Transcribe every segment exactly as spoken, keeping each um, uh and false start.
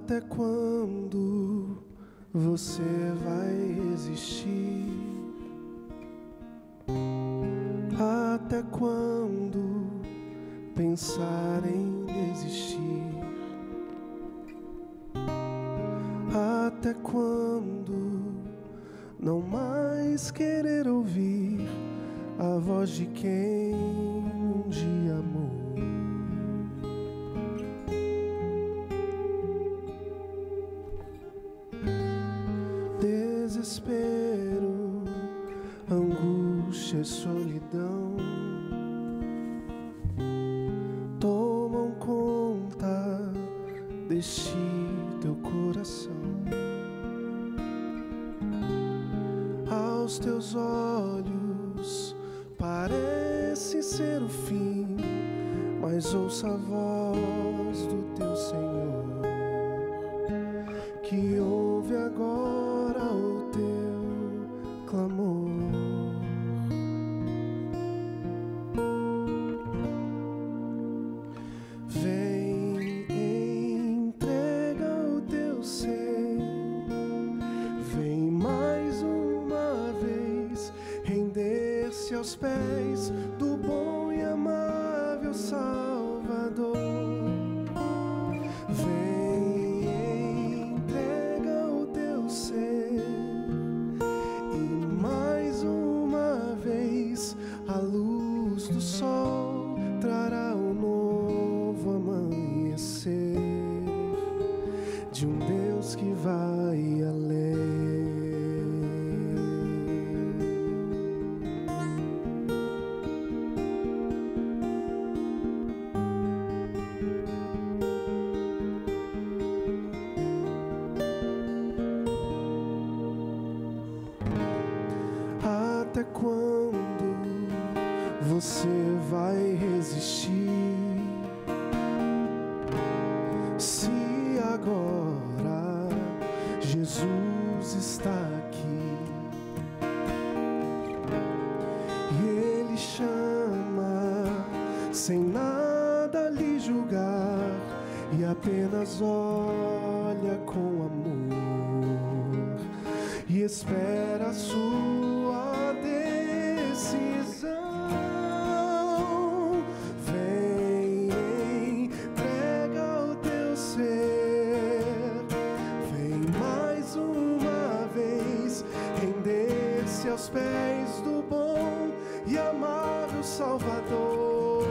Até quando você vai resistir? Até quando pensar em desistir? Até quando não mais querer ouvir a voz de quem um dia amou? Desespero, angústia e solidão tomam conta deste teu coração. Aos teus olhos parece ser o fim, mas ouça a voz do teu Senhor, que ouve agora o teu clamor. Vem, entrega o teu ser, vem mais uma vez render-se aos pés do bom e amável Salvador. Vem, entrega o teu ser, e mais uma vez a luz do sol trará um novo amanhecer de um Deus que vai além. Até quando você vai resistir? Se agora Jesus está aqui e Ele chama sem nada lhe julgar e apenas olha com amor e espera a sua decisão. Vem, entrega o teu ser, vem mais uma vez render-se aos pés do bom e amável Salvador.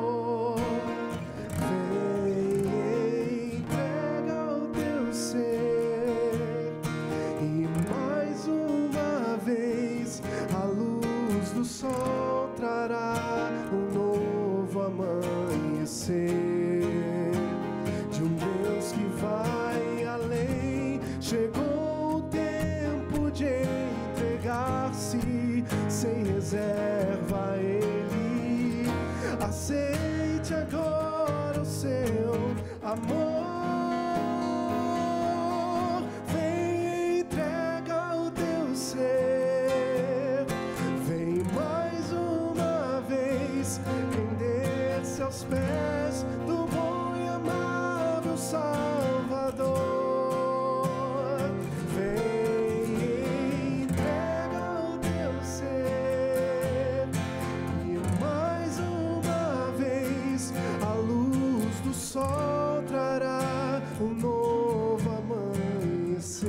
Vem, entrega o teu ser, e mais uma vez a luz do sol trará um novo amanhecer de um Deus que vai além. Chegou o tempo de entregar-se sem reserva a Ele. Aceite agora o seu amor. Vem, entrega o teu ser, vem mais uma vez render-se aos pés do bom e amável Salvador. Vem, entrega o teu ser, e mais uma vez a luz do sol trará um novo amanhecer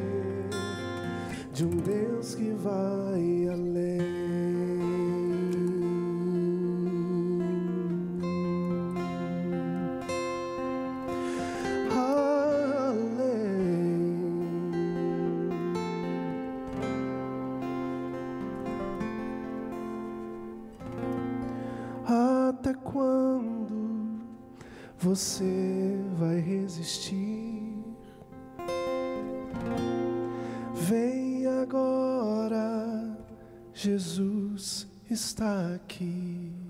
de um Deus que vai além. Até quando você vai resistir? Vem agora, Jesus está aqui.